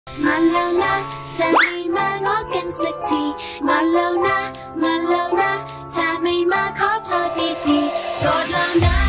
งอนแล้วนะเธอไม่มาง้อกันสักทีงอนแล้วนะงอนแล้วนะเธอไม่มาขอโทษดีๆโกรธแล้วนะ